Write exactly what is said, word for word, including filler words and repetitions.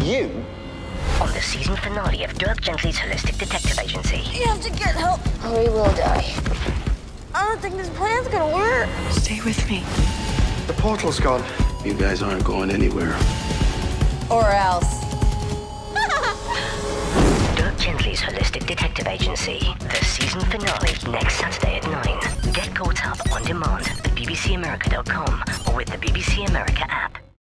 You? On the season finale of Dirk Gently's Holistic Detective Agency. You have to get help, or we will die. I don't think this plan's gonna work. Stay with me. The portal's gone. You guys aren't going anywhere. Or else. Dirk Gently's Holistic Detective Agency. The season finale next Saturday at nine. Get caught up on demand at b b c america dot com or with the B B C America app.